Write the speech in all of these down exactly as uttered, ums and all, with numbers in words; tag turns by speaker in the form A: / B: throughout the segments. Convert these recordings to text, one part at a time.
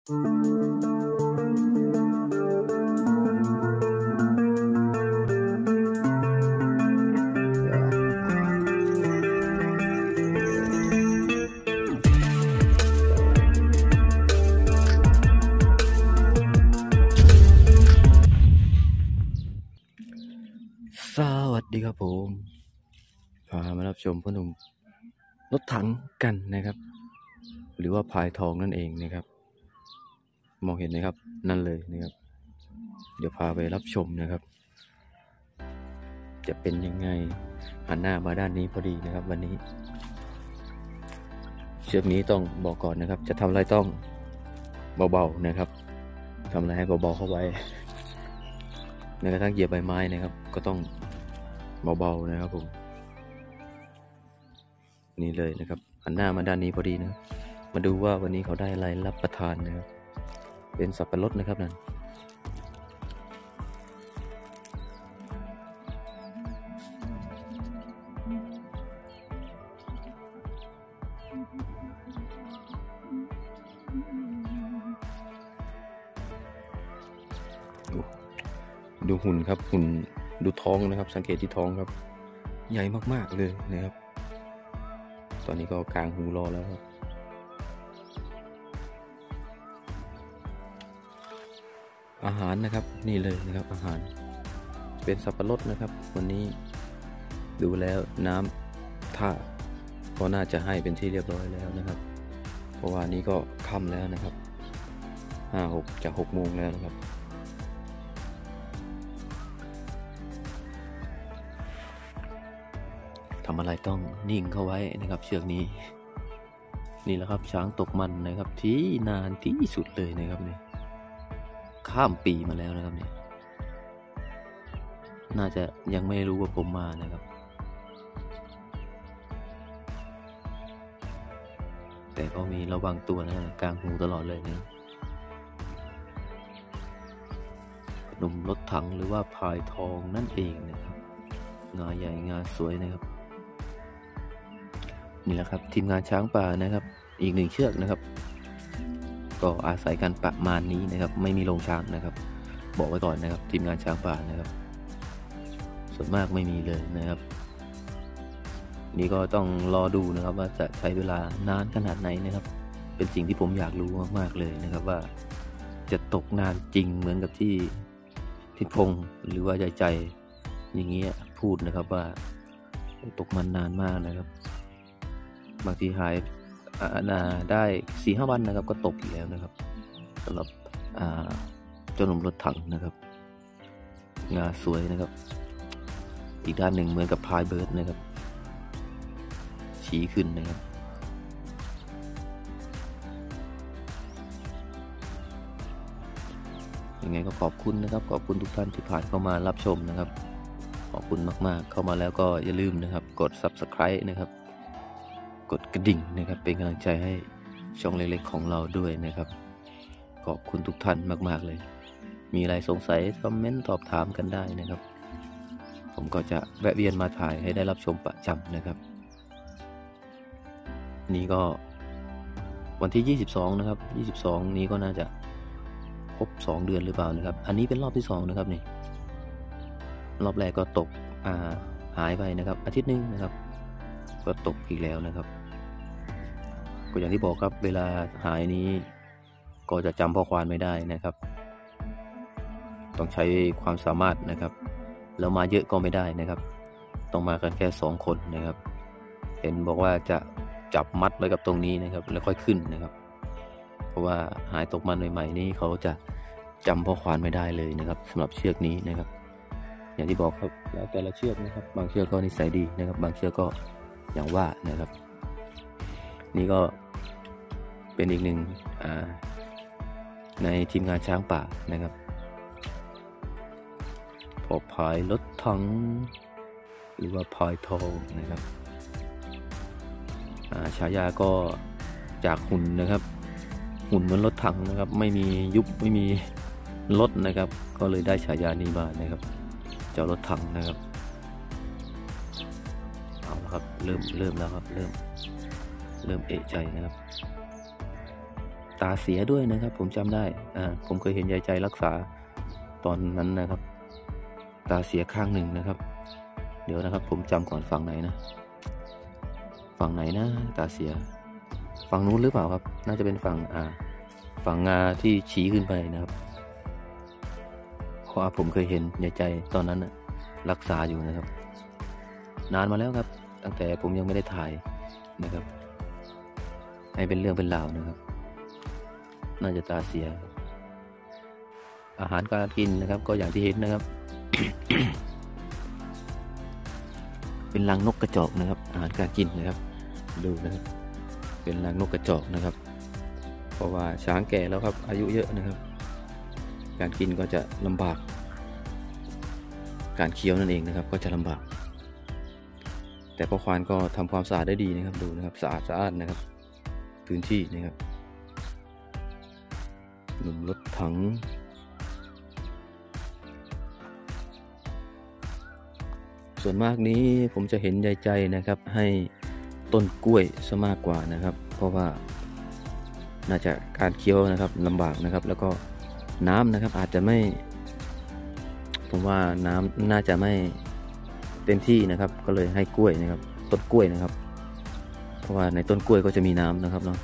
A: สวัสดีครับผมพามารับชมพ่อหนุ่มรถถังกันนะครับหรือว่าพายทองนั่นเองนะครับมองเห็นไหมครับนั่นเลยนะครับเดี๋ยวพาไปรับชมนะครับจะเป็นยังไงหันหน้ามาด้านนี้พอดีนะครับวันนี้เชือกนี้ต้องบอกก่อนนะครับจะทำอะไรต้องเบาๆนะครับทำอะไรให้เบาๆเข้าไว้แม้กระทั่งเหยียบใบไม้นะครับก็ต้องเบาๆนะครับผมนี่เลยนะครับหันหน้ามาด้านนี้พอดีนะมาดูว่าวันนี้เขาได้อะไรรับประทานนะครับเป็นสับปะรดนะครับนั่นดูหุ่นครับหุ่นดูท้องนะครับสังเกตที่ท้องครับใหญ่มากๆเลยนะครับตอนนี้ก็กลางหูรอแล้วครับอาหารนะครับนี่เลยนะครับอาหารเป็นสับปะรดนะครับวันนี้ดูแล้วน้ำท่าก็น่าจะให้เป็นที่เรียบร้อยแล้วนะครับเพราะว่านี้ก็ค่ำแล้วนะครับห้าหกจากหกโมงแล้วนะครับทำอะไรต้องนิ่งเข้าไว้นะครับเชือกนี้นี่แหละครับช้างตกมันนะครับที่นานที่สุดเลยนะครับนี่ข้ามปีมาแล้วนะครับนี่น่าจะยังไม่รู้ว่าผมมานะครับแต่ก็มีระวังตัวนะกลางหูตลอดเลยนะหนุ่มรถถังหรือว่าพายทองนั่นเองนะครับงาใหญ่งาสวยนะครับนี่แหละครับทีมงานช้างป่านะครับอีกหนึ่งเชือกนะครับก็อาศัยกันประมาณนี้นะครับไม่มีโรงช้างนะครับบอกไว้ก่อนนะครับทีมงานช้างป่านะครับส่วนมากไม่มีเลยนะครับนี่ก็ต้องรอดูนะครับว่าจะใช้เวลานานขนาดไหนนะครับเป็นสิ่งที่ผมอยากรู้มากๆเลยนะครับว่าจะตกนานจริงเหมือนกับที่ทิศพงศ์หรือว่าใจใจอย่างเงี้ยพูดนะครับว่าตกมันนานมากนะครับบางทีหายได้สี่ห้าวันนะครับก็ตกอีกแล้วนะครับสำหรับเจ้าหนุ่มรถถังนะครับงาสวยนะครับอีกด้านหนึ่งเหมือนกับพายเบิร์ดนะครับชี้ขึ้นนะครับยังไงก็ขอบคุณนะครับขอบคุณทุกท่านที่ผ่านเข้ามารับชมนะครับขอบคุณมากๆเข้ามาแล้วก็อย่าลืมนะครับกด ซับสไครบ์ นะครับกดกระดิ่งนะครับเป็นกำลังใจให้ช่องเล็กๆของเราด้วยนะครับขอบคุณทุกท่านมากๆเลยมีอะไรสงสัยคอมเมนต์ตอบถามกันได้นะครับผมก็จะแวะเวียนมาถ่ายให้ได้รับชมประจำนะครับนี่ก็วันที่ยี่สิบสองนะครับยี่สิบสองนี้ก็น่าจะครบสองเดือนหรือเปล่านะครับอันนี้เป็นรอบที่สองนะครับนี่รอบแรกก็ตกอ่าหายไปนะครับอาทิตย์นึงนะครับก็ตกอีกแล้วนะครับก็อย่างที่บอกครับเวลาหายนี้ก็จะจำพ่อควานไม่ได้นะครับต้องใช้ความสามารถนะครับแล้วมาเยอะก็ไม่ได้นะครับต้องมากันแค่สองคนนะครับเห็นบอกว่าจะจับมัดไว้กับตรงนี้นะครับแล้วค่อยขึ้นนะครับเพราะว่าหายตกมันใหม่ๆนี้เขาจะจำพ่อควานไม่ได้เลยนะครับสำหรับเชือกนี้นะครับอย่างที่บอกครับแล้วแต่ละเชือกนะครับบางเชือกก็นิสัยดีนะครับบางเชือกก็อย่างว่านะครับนี่ก็เป็นอีกหนึ่งในทีมงานช้างป่านะครับพอพายรถถังหรือว่าพายทองนะครับฉายาก็จากหุ่นนะครับหุ่นเหมือนรถถังนะครับไม่มียุบไม่มีรถนะครับก็เลยได้ฉายานี้มานะครับเจ้ารถถังนะครับเอาละครับเริ่มเริ่มแล้วครับเริ่มเริ่มเอะใจนะครับตาเสียด้วยนะครับผมจำได้อ่าผมเคยเห็นยายใจรักษาตอนนั้นนะครับตาเสียข้างหนึ่งนะครับ เดี๋ยวนะครับผมจำก่อนฝั่งไหนนะฝั่งไหนนะตาเสียฝั่งนู้นหรือเปล่าครับน่าจะเป็นฝั่งอ่าฝั่งงาที่ชี้ขึ้นไปนะครับเพราะว่าผมเคยเห็นยายใจตอนนั้นนะรักษาอยู่นะครับนานมาแล้วครับตั้งแต่ผมยังไม่ได้ถ่ายนะครับให้เป็นเรื่องเป็นราวนะครับน่าจะตาเสียอาหารการกินนะครับก็อย่างที่เห็นนะครับ เป็นรังนกกระจอกนะครับอาหารการกินนะครับดูนะครับเป็นรังนกกระจอกนะครับเพราะว่าช้างแก่แล้วครับอายุเยอะนะครับการกินก็จะลำบากการเคี้ยวนั่นเองนะครับก็จะลำบากแต่พ่อควานก็ทำความสะอาดได้ดีนะครับดูนะครับสะอาดสะอาดนะครับพื้นที่นะครับหนุ่มรถถังส่วนมากนี้ผมจะเห็นยายใจนะครับให้ต้นกล้วยซะมากกว่านะครับเพราะว่าน่าจะการเคี้ยวนะครับลำบากนะครับแล้วก็น้ำนะครับอาจจะไม่ผมว่าน้ำน่าจะไม่เต็มที่นะครับก็เลยให้กล้วยนะครับต้นกล้วยนะครับเพราะว่าในต้นกล้วยก็จะมีน้ำนะครับเนาะ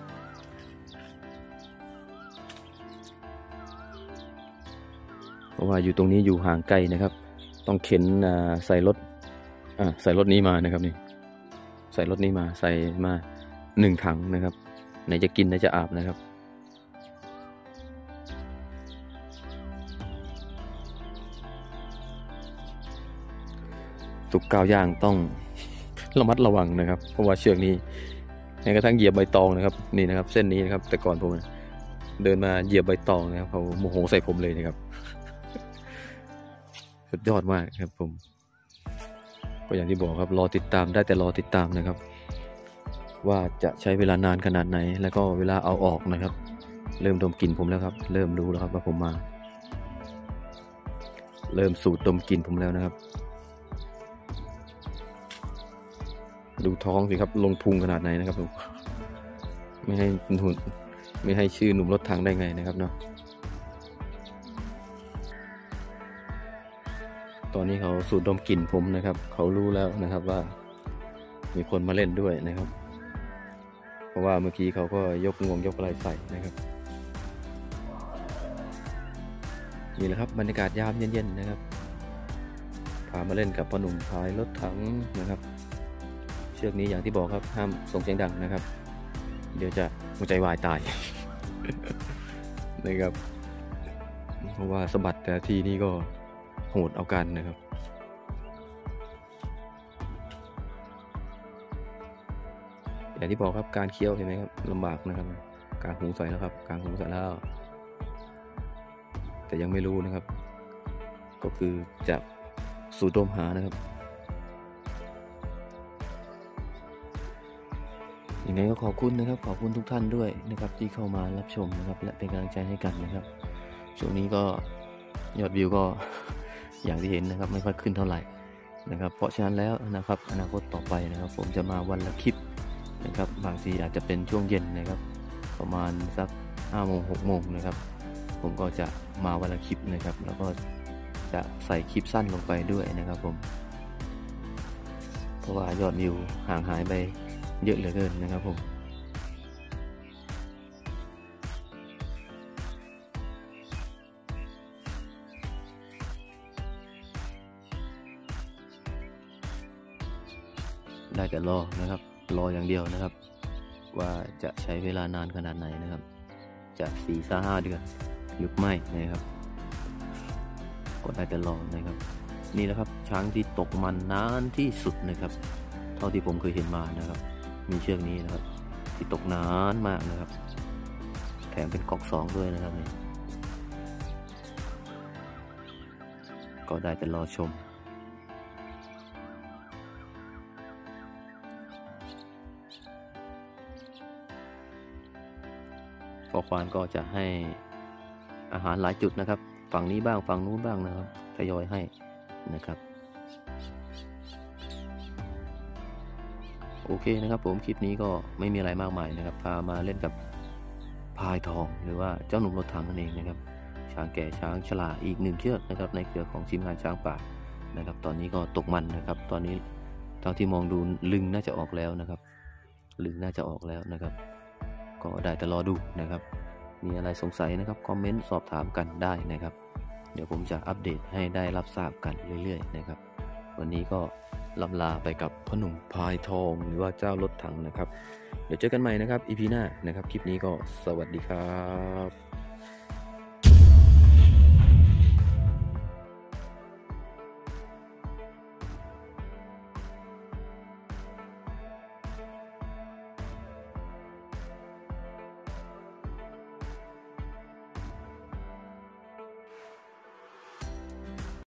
A: เพราะว่าอยู่ตรงนี้อยู่ห่างไกลนะครับต้องเข็นใส่รถใส่รถนี้มานะครับนี่ใส่รถนี้มาใส่มาหนึ่งถังนะครับไหนจะกินไหนจะอาบนะครับทุกก้าวย่างต้องระมัดระวังนะครับเพราะว่าเชือกนี้แม้กระทั่งเหยียบใบตองนะครับนี่นะครับเส้นนี้นะครับแต่ก่อนผมเดินมาเหยียบใบตองนะครับเขาโมโหใส่ผมเลยนะครับสุดยอดมากครับผมก็อย่างที่บอกครับรอติดตามได้แต่รอติดตามนะครับว่าจะใช้เวลานานขนาดไหนแล้วก็เวลาเอาออกนะครับเริ่มดมกลิ่นผมแล้วครับเริ่มรู้แล้วครับว่าผมมาเริ่มสูดดมกลิ่นผมแล้วนะครับดูท้องสิครับลงพุงขนาดไหนนะครับผมไม่ให้หุ่นไม่ให้ชื่อหนุ่มรถถังได้ไงนะครับเนาะตอนนี้เขาสูดดมกลิ่นผมนะครับเขารู้แล้วนะครับว่ามีคนมาเล่นด้วยนะครับเพราะว่าเมื่อกี้เขาก็ยกงวงยกอะไรใส่นะครับนี่แหละครับบรรยากาศยามเย็นๆนะครับพามาเล่นกับพ่อหนุ่มพายรถถังนะครับเชือกนี้อย่างที่บอกครับห้ามส่งเสียงดังนะครับเดี๋ยวจะหัวใจวายตาย นะครับเพราะว่าสะบัดแต่ทีนี้ก็โหดเอากันนะครับอย่างที่บอกครับการเคี้ยวเห็นไหมครับลำบากนะครับกลางหูใส่แล้วครับกลางหูใส่แล้วแต่ยังไม่รู้นะครับก็คือจะสูดดมหานะครับยังไงก็ขอบคุณนะครับขอบคุณทุกท่านด้วยนะครับที่เข้ามารับชมนะครับและเป็นกำลังใจให้กันนะครับช่วงนี้ก็ยอดวิวก็ อย่างที่เห็นนะครับไม่ค่อยขึ้นเท่าไหร่นะครับเพราะฉะนั้นแล้วนะครับอนาคตต่อไปนะครับผมจะมาวันละคลิปนะครับบางทีอาจจะเป็นช่วงเย็นนะครับประมาณสักห้าโมงหกโมงนะครับผมก็จะมาวันละคลิปนะครับแล้วก็จะใส่คลิปสั้นลงไปด้วยนะครับผมเพราะว่ายอดวิวห่างหายไปเยอะเหลือเกินนะครับผมได้แต่รอนะครับรออย่างเดียวนะครับว่าจะใช้เวลานานขนาดไหนนะครับจะสี่ถึงห้าเดือนหรือไม่นะครับก็ได้แต่รอนะครับนี่แหละครับช้างที่ตกมันนานที่สุดนะครับเท่าที่ผมเคยเห็นมานะครับมีเชือกนี้นะครับที่ตกนานมากนะครับแถมเป็นก๊อกสองด้วยนะครับนี่ก็ได้แต่รอชมพ่อควานก็จะให้อาหารหลายจุดนะครับฝั่งนี้บ้างฝั่งนู้นบ้างนะครับทยอยให้นะครับโอเคนะครับผมคลิปนี้ก็ไม่มีอะไรมากมายนะครับพามาเล่นกับพายทองหรือว่าเจ้าหนุ่มรถถังนั่นเองนะครับช้างแก่ช้างฉลาดอีกหนึ่งเชือกนะครับในเครือของทีมงานช้างป่านะครับตอนนี้ก็ตกมันนะครับตอนนี้เท่าที่มองดูลึงน่าจะออกแล้วนะครับลึงน่าจะออกแล้วนะครับก็ได้แต่รอดูนะครับมีอะไรสงสัยนะครับคอมเมนต์สอบถามกันได้นะครับเดี๋ยวผมจะอัปเดตให้ได้รับทราบกันเรื่อยๆนะครับวันนี้ก็ลำลาไปกับพ่อหนุ่มพายทองหรือว่าเจ้ารถถังนะครับเดี๋ยวเจอกันใหม่นะครับ อี พี หน้านะครับคลิปนี้ก็สวัสดีครับ